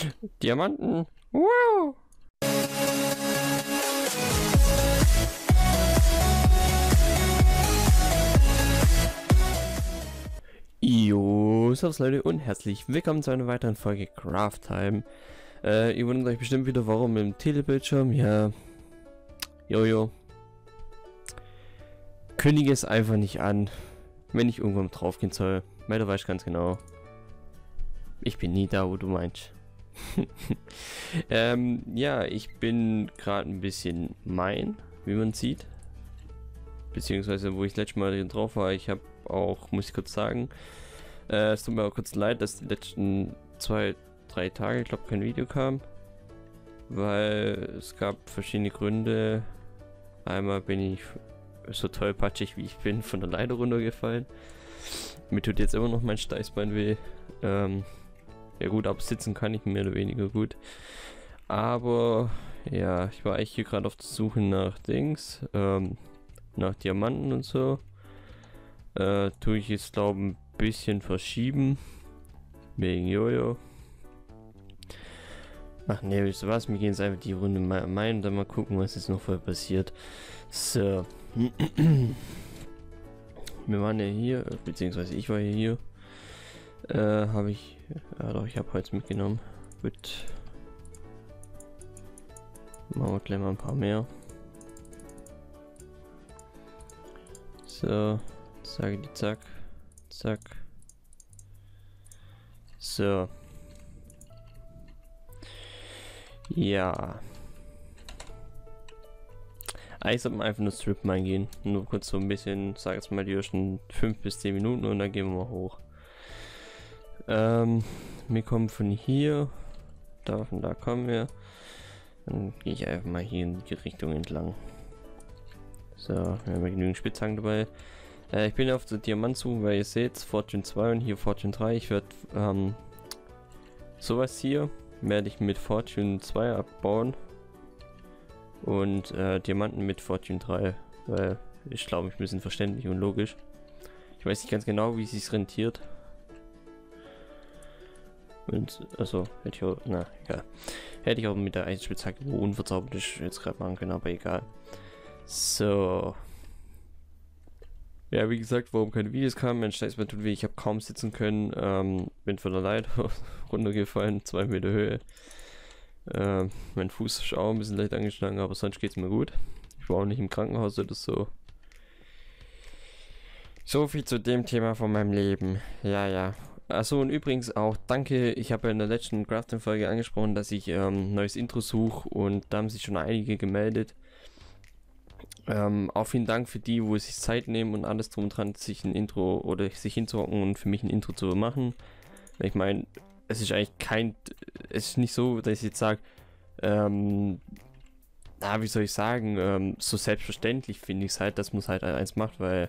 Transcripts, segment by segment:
Diamanten. Wow. Jo, servus Leute und herzlich willkommen zu einer weiteren Folge Craft Time. Ihr wundert euch bestimmt wieder, warum im Telebildschirm. Ja, Jojo. Kündige es einfach nicht an, wenn ich irgendwann drauf gehen soll. Weil du weißt ganz genau, ich bin nie da, wo du meinst. Ja, ich bin gerade ein bisschen wie man sieht. Beziehungsweise, wo ich letztes Mal drauf war, ich habe auch, muss ich kurz sagen, es tut mir auch kurz leid, dass die letzten 2-3 Tage, ich glaube, kein Video kam. Weil es gab verschiedene Gründe. Einmal bin ich so tollpatschig wie ich bin von der Leiter runtergefallen. Mir tut jetzt immer noch mein Steißbein weh. Ja gut, aber sitzen kann ich mehr oder weniger gut. Aber ja, ich war echt hier gerade auf der Suche nach nach Diamanten und so. Tue ich jetzt glaube ein bisschen verschieben. Wegen Jojo. Ach ne, wisst ihr was? Wir gehen jetzt einfach die Runde und dann mal gucken, was jetzt noch voll passiert. So. Wir waren ja hier, beziehungsweise ich war ja hier. Habe ich. Ja doch, ich habe Holz mitgenommen. Gut. Machen wir gleich mal ein paar mehr. So. Sage die zack. Zack. So. Ja. Eigentlich sollte man einfach nur Strip Mine gehen. Nur kurz so ein bisschen, sag jetzt mal die ersten 5 bis 10 Minuten und dann gehen wir mal hoch. Wir kommen von hier. Von da kommen wir. Dann gehe ich einfach mal hier in die Richtung entlang. So, wir haben genügend Spitzhacken dabei. Ich bin auf der Diamantsuche, weil ihr seht, Fortune 2 und hier Fortune 3. Ich werde sowas hier werde ich mit Fortune 2 abbauen. Und Diamanten mit Fortune 3, weil ich glaube, ich ein bisschen verständlich und logisch. Ich weiß nicht ganz genau, wie es sich rentiert. Und also hätte ich auch, na egal. Hätte ich auch mit der Eisenspitzhacke, wo unverzaubert ist, jetzt gerade machen können, aber egal. So. Ja, wie gesagt, warum keine Videos kamen, mein Steißbein tut weh, ich habe kaum sitzen können, bin von der Leiter runtergefallen, 2 Meter Höhe. Mein Fuß ist auch ein bisschen leicht angeschlagen, aber sonst geht es mir gut. Ich war auch nicht im Krankenhaus oder so. So viel zu dem Thema von meinem Leben. Ja. Achso, und übrigens auch danke, ich habe ja in der letzten Crafting-Folge angesprochen, dass ich neues Intro suche und da haben sich schon einige gemeldet. Auch vielen Dank für die, wo sich Zeit nehmen und alles drum dran, sich ein Intro oder sich hinzuhocken und für mich ein Intro zu machen. Ich meine, es ist eigentlich es ist nicht so, dass ich jetzt sage, wie soll ich sagen, so selbstverständlich finde ich es halt, dass man es halt eins macht, weil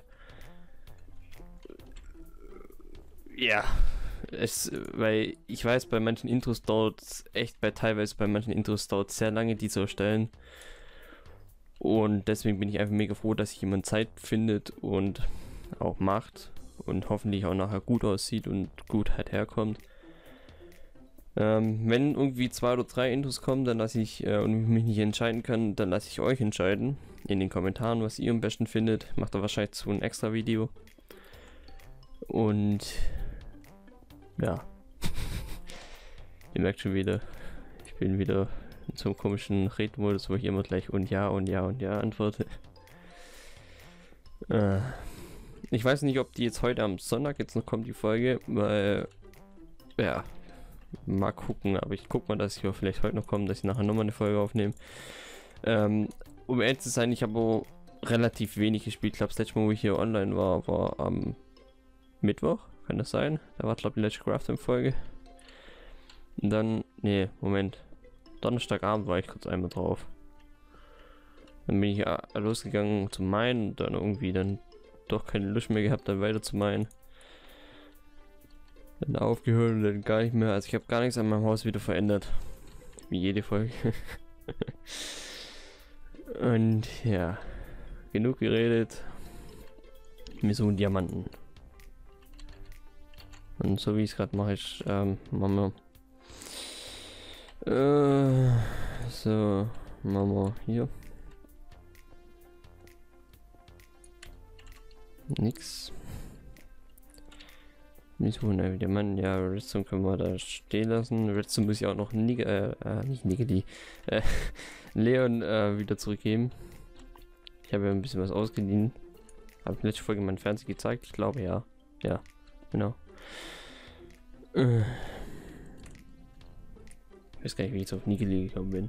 ja, weil ich weiß, bei manchen Intros dauert es echt, teilweise bei manchen Intros dauert es sehr lange, die zu erstellen. Und deswegen bin ich einfach mega froh, dass sich jemand Zeit findet und auch macht und hoffentlich auch nachher gut aussieht und gut halt herkommt. Wenn irgendwie 2 oder 3 Intros kommen, dann lasse ich und ich mich nicht entscheiden kann, dann lasse ich euch entscheiden in den Kommentaren, was ihr am besten findet. Macht da wahrscheinlich so ein extra Video. Und ja, ihr merkt schon wieder, ich bin wieder in so einem komischen Redmodus, wo ich immer gleich und ja antworte. Ich weiß nicht, ob die jetzt heute am Sonntag jetzt noch kommt, die Folge, weil, ja, mal gucken, aber ich guck mal, dass ich auch vielleicht heute noch komme, dass ich nachher nochmal eine Folge aufnehme. Um ehrlich zu sein, ich habe auch relativ wenig gespielt. Ich glaube, das letzte Mal, wo ich hier online war am Mittwoch, kann das sein? Da war, glaube ich, die letzte Crafting-Folge. Und dann, nee, Moment. Donnerstagabend war ich kurz einmal drauf. Dann bin ich losgegangen zu meinen und dann irgendwie dann doch keine Lust mehr gehabt, dann weiter zu meinen. Dann aufgehört und dann gar nicht mehr. Also ich habe gar nichts an meinem Haus wieder verändert. Wie jede Folge. Und ja, genug geredet. Wir suchen Diamanten. Und so wie ich es gerade mache, machen wir So, machen wir hier. Nix. Mission der Mann, ja, Redstone können wir da stehen lassen. Redstone muss ich auch noch nicht Nigeli, Leon wieder zurückgeben. Ich habe ja ein bisschen was ausgeliehen. Habe ich letzte Folge in meinem Fernsehen gezeigt? Ich glaube ja. Ja, genau. Ich weiß gar nicht, wie ich jetzt auf Nigeli gekommen bin.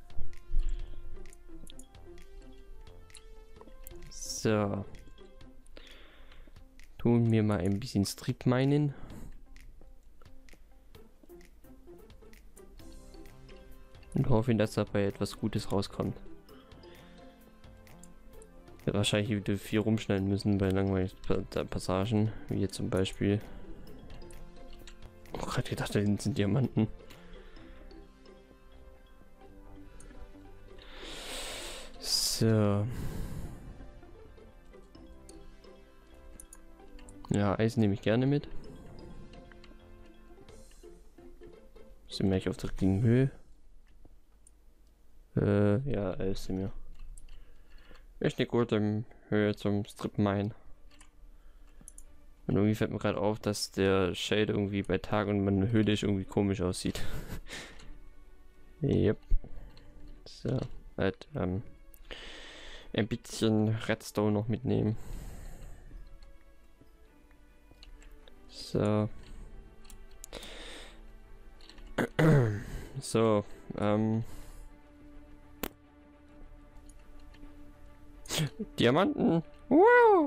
So. Tun wir mal ein bisschen Strip meinen. Und hoffen, dass dabei etwas Gutes rauskommt. Ich werde wahrscheinlich wieder viel rumschneiden müssen bei langweiligen Passagen, wie jetzt zum Beispiel. Oh, gerade gedacht, da hinten sind Diamanten. So. Ja, Eisen nehme ich gerne mit. Sind wir eigentlich auf der richtigen Höhe? Ja, ist mir. Echt eine gute Höhe zum Strip Mine. Und irgendwie fällt mir gerade auf, dass der Shade irgendwie bei Tag und meine Höhle irgendwie komisch aussieht. Yep. So, halt, ein bisschen Redstone noch mitnehmen. So. So, Diamanten. Wow.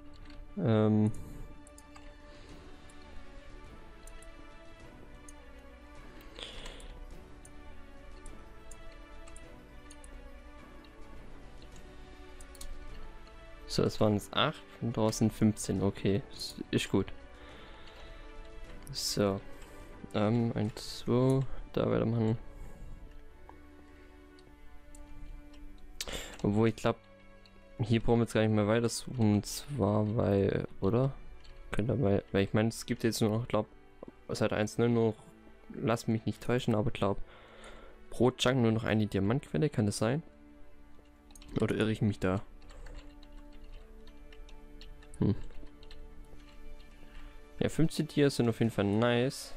So, es waren jetzt 8 und draußen 15. Okay, ist gut. So. 1, 2, da weitermachen. Obwohl ich glaube, hier brauchen wir jetzt gar nicht mehr weiter suchen. Und zwar, weil, oder? Könnte aber, weil ich meine, es gibt jetzt nur noch, glaube seit 1 nur noch, lass mich nicht täuschen, aber glaube, pro Chunk nur noch eine Diamantquelle, kann das sein? Oder irre ich mich da? Ja, 15 Tiere sind auf jeden Fall nice.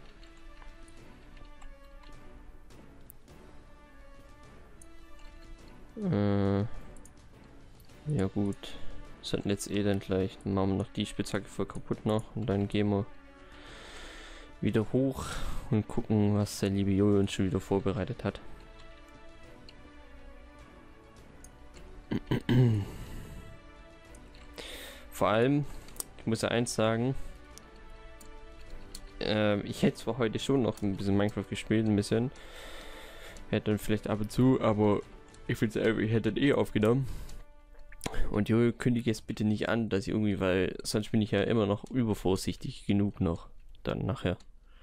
Ja gut. Sollten jetzt eh dann gleich. Dann machen wir noch die Spitzhacke voll kaputt noch. Und dann gehen wir wieder hoch und gucken, was der liebe Jojo uns schon wieder vorbereitet hat. Vor allem, ich muss ja eins sagen, ich hätte zwar heute schon noch ein bisschen Minecraft gespielt, ein bisschen. Hätte dann vielleicht ab und zu, aber ich finde es ich hätte eh aufgenommen. Und Jojo, kündige es bitte nicht an, dass ich irgendwie, weil sonst bin ich ja immer noch übervorsichtig genug noch. Dann nachher.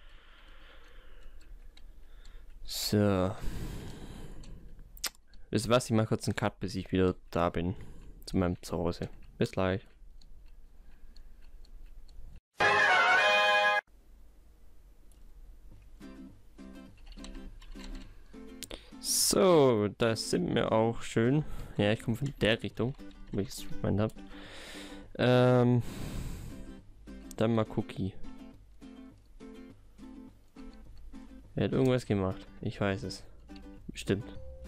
So. Wisst ihr was? Ich mache kurz einen Cut, bis ich wieder da bin. Zu meinem Zuhause. Bis gleich. So, da sind wir auch schön. Ja, ich komme von der Richtung, wo ich es gemeint habe. Dann mal Cookie. Er hat irgendwas gemacht. Ich weiß es. Bestimmt.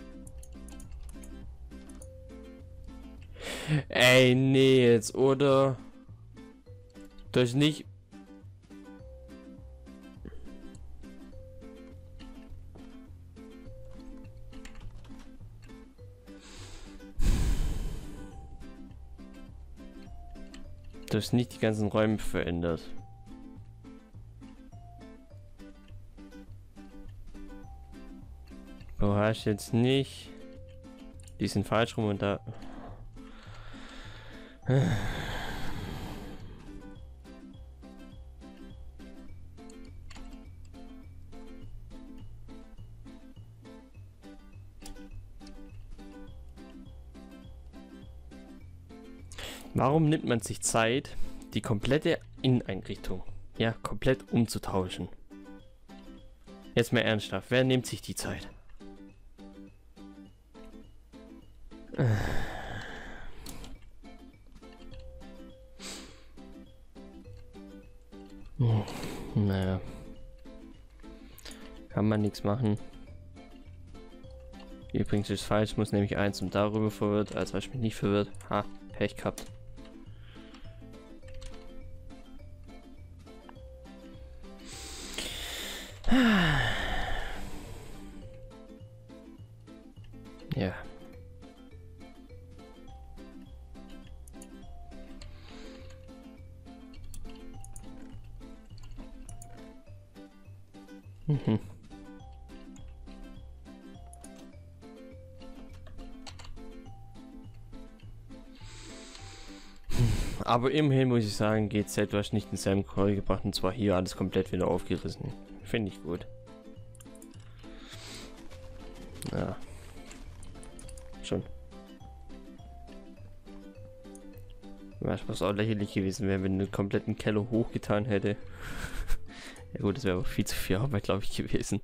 Ey, nee, jetzt, oder? Das nicht. Du hast nicht die ganzen Räume verändert. Du hast jetzt nicht. Die sind falsch rum und da. Warum nimmt man sich Zeit, die komplette Inneneinrichtung, ja, komplett umzutauschen? Jetzt mal ernsthaft, wer nimmt sich die Zeit? Naja. Kann man nichts machen. Übrigens ist falsch, muss nämlich 1 und darüber verwirrt, als was mich nicht verwirrt. Ha, Pech gehabt. Ja. Mhm. Aber immerhin muss ich sagen, GZ, du hast nicht denselben Call gebracht und zwar hier alles komplett wieder aufgerissen. Finde ich gut. Ja. Schon. Was auch lächerlich gewesen wäre, wenn du den kompletten Keller hochgetan hätte. Ja gut, das wäre aber viel zu viel Arbeit, glaube ich, gewesen.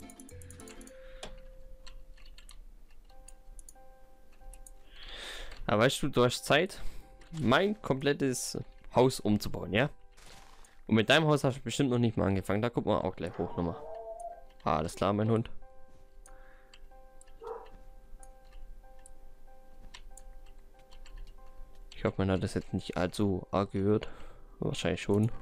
Aber weißt du, du hast Zeit, mein komplettes Haus umzubauen, ja? Und mit deinem Haus hast du bestimmt noch nicht mal angefangen. Da gucken wir auch gleich hoch nochmal. Ah, alles klar, mein Hund. Ich hoffe, man hat das jetzt nicht allzu arg gehört. Wahrscheinlich schon.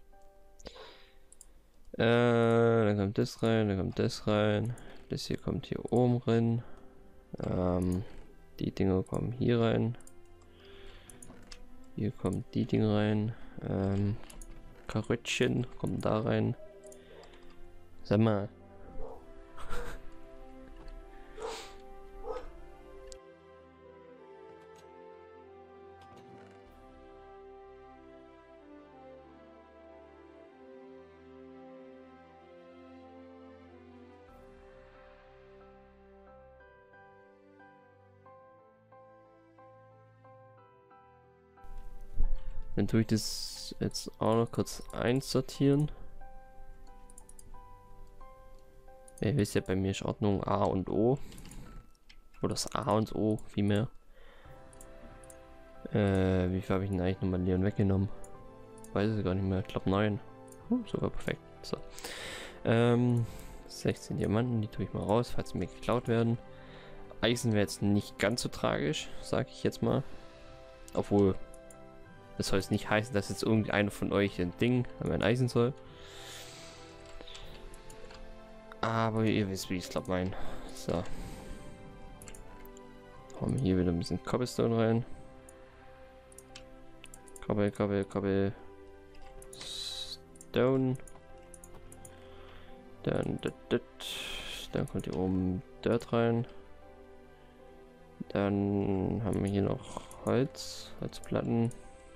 Dann kommt das rein, dann kommt das rein. Das hier kommt hier oben rein. Die Dinger kommen hier rein. Hier kommt die Dinger rein. Karottchen kommen da rein. Sag mal. Dann tue ich das jetzt auch noch kurz einsortieren. Ihr wisst ja, bei mir ist Ordnung A und O. Oder das A und O, vielmehr. Wie viel habe ich denn eigentlich nochmal Leon weggenommen? Weiß ich gar nicht mehr. Ich glaube 9. Sogar perfekt. So. 16 Diamanten, die tue ich mal raus, falls sie mir geklaut werden. Eisen wäre jetzt nicht ganz so tragisch, sage ich jetzt mal. Obwohl, das soll jetzt nicht heißen, dass jetzt irgendeiner von euch ein Ding an mein Eisen soll. Aber ihr wisst, wie ich es glaube mein. So. Haben wir hier wieder ein bisschen Cobblestone rein. Cobble. Stone. Dann kommt hier oben Dirt rein. Dann haben wir hier noch Holzplatten.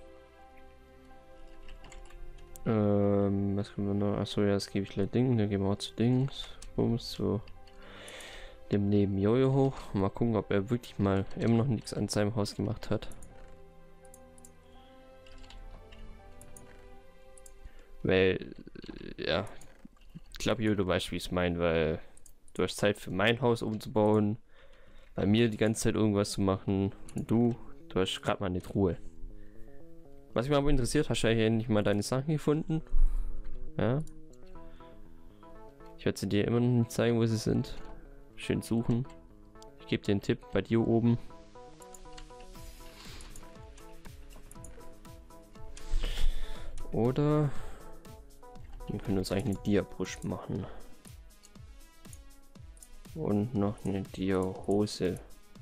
Was können wir noch? Achso, ja, das gebe ich gleich Ding. Dann gehen wir auch zu Dings. Bums, zu dem neben Jojo hoch. Mal gucken, ob er wirklich mal immer noch nichts an seinem Haus gemacht hat. Weil, ja, ich glaube, Jojo, du weißt, wie ich es meine, weil du hast Zeit für mein Haus umzubauen, bei mir die ganze Zeit irgendwas zu machen und du hast gerade mal nicht Ruhe. Was mich aber interessiert, hast du ja hier endlich mal deine Sachen gefunden? Ja. Ich werde sie dir immer noch nicht zeigen, wo sie sind. Schön suchen. Ich gebe dir einen Tipp bei dir oben. Oder wir können uns eigentlich eine Dia-Push machen. Und noch eine Dia-Hose.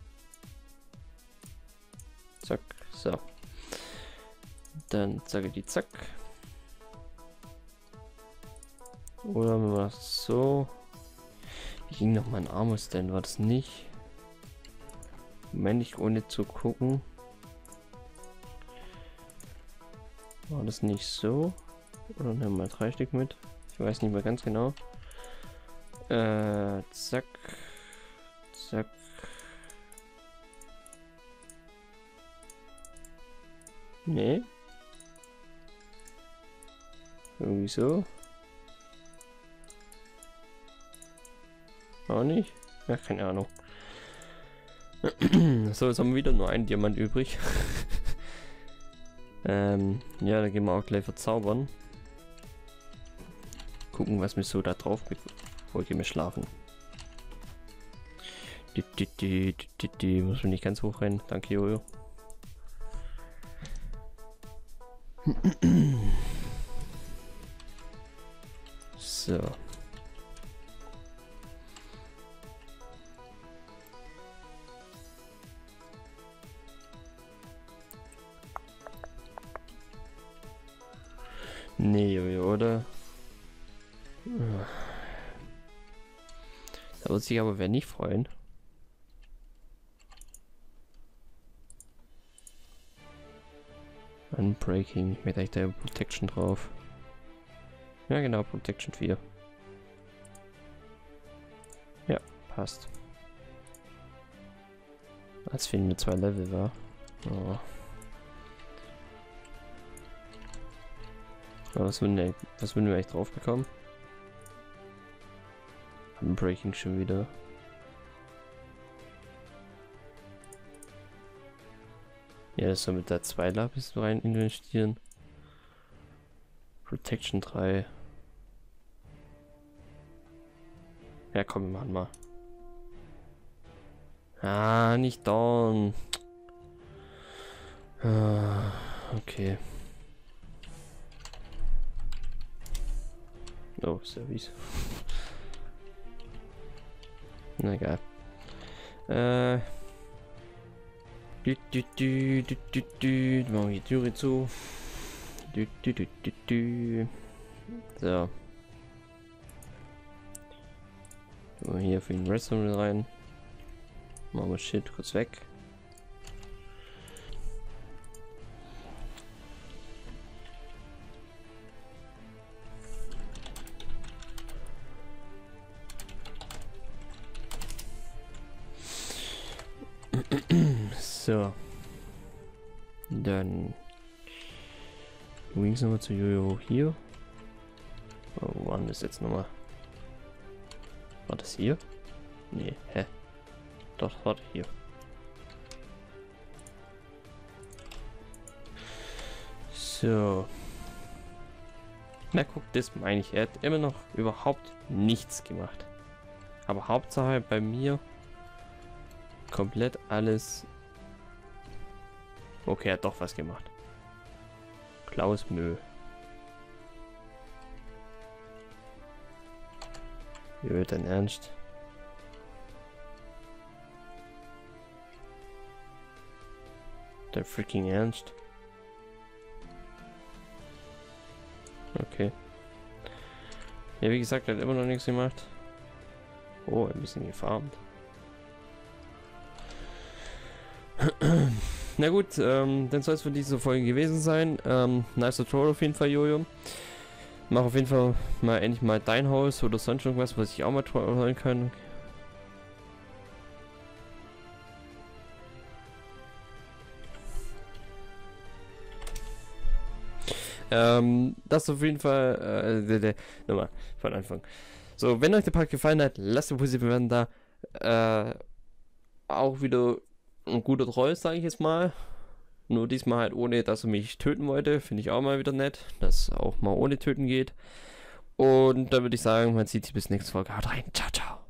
Zack, so. Dann sage die zack. Oder wenn wir das so. Wie ging noch mein Armor-Stand? War das nicht? Männlich ohne zu gucken. War das nicht so? Oder nehmen wir 3 Stück mit? Ich weiß nicht mehr ganz genau. Zack. Zack. Nee. Irgendwie so. Auch nicht? Ja, keine Ahnung. So, jetzt haben wir wieder nur einen Diamant übrig. Ja, dann gehen wir auch gleich verzaubern. Gucken, was mir so da drauf gibt. Oh, gehen wir schlafen. Muss man nicht ganz hoch rennen. Danke, Jojo. So. Nee, Jojo, oder? Da wird sich aber wer nicht freuen. Unbreaking. Ich möchte eigentlich da Protection drauf. Ja genau, Protection 4. Ja, passt. Als fehlen mir 2 Level, war. Oh. Aber was würden wir eigentlich drauf bekommen? Unbreaking schon wieder. Ja, das soll mit der 2 Lapis rein investieren. Protection 3. Ja, komm, wir machen mal. Ah, nicht down. Ah, okay. Oh, Service. Na egal. Machen wir die Türe zu. So. Tun wir hier für den Redstone rein. Machen wir Shit kurz weg. So. Dann Wings nochmal zu Jojo hier. Oh, wo war das jetzt nochmal? War das hier? Nee, hä? Doch, warte, hier. So. Na guck, das meine ich. Er hat immer noch überhaupt nichts gemacht. Aber Hauptsache bei mir komplett alles. Okay, er hat doch was gemacht. Klaus Müll. Jö, dein Ernst? Dein freaking Ernst? Okay. Ja, wie gesagt, er hat immer noch nichts gemacht. Oh, ein bisschen gefarmt. Na gut, dann soll es für diese Folge gewesen sein. Nice Tutorial auf jeden Fall, Jojo. Mach auf jeden Fall mal endlich mal dein Haus oder sonst irgendwas, was ich auch mal holen kann. Das auf jeden Fall, nochmal von Anfang. So, wenn euch der Part gefallen hat, lasst eine positive Bewertung da. Auch wieder ein guter Troll, sage ich jetzt mal. Nur diesmal halt ohne, dass er mich töten wollte. Finde ich auch mal wieder nett, dass auch mal ohne töten geht. Und dann würde ich sagen, man sieht sich bis nächste Folge. Haut rein. Ciao, ciao.